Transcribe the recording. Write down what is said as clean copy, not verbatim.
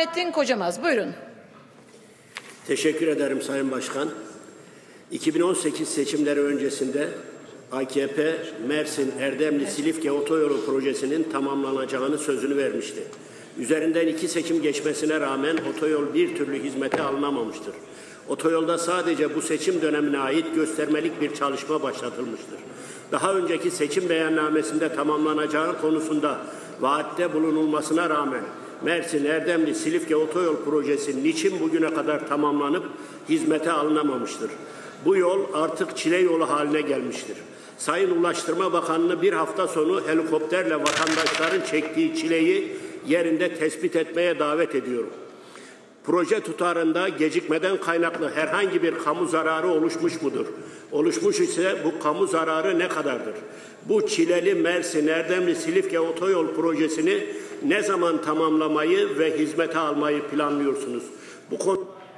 Burhanettin Kocamaz. Buyurun. Teşekkür ederim Sayın Başkan. 2018 seçimleri öncesinde AKP, Mersin, Erdemli, Silifke otoyolu projesinin tamamlanacağını sözünü vermişti. Üzerinden 2 seçim geçmesine rağmen otoyol bir türlü hizmete alınamamıştır. Otoyolda sadece bu seçim dönemine ait göstermelik bir çalışma başlatılmıştır. Daha önceki seçim beyannamesinde tamamlanacağı konusunda vaatte bulunulmasına rağmen Mersin, Erdemli, Silifke otoyol projesi niçin bugüne kadar tamamlanıp hizmete alınamamıştır? Bu yol artık çile yolu haline gelmiştir. Sayın Ulaştırma Bakanı'nı bir hafta sonu helikopterle vatandaşların çektiği çileyi yerinde tespit etmeye davet ediyorum. Proje tutarında gecikmeden kaynaklı herhangi bir kamu zararı oluşmuş mudur? Oluşmuş ise bu kamu zararı ne kadardır? Bu çileli Mersin, Erdemli, Silifke otoyol projesini ne zaman tamamlamayı ve hizmete almayı planlıyorsunuz? Bu konu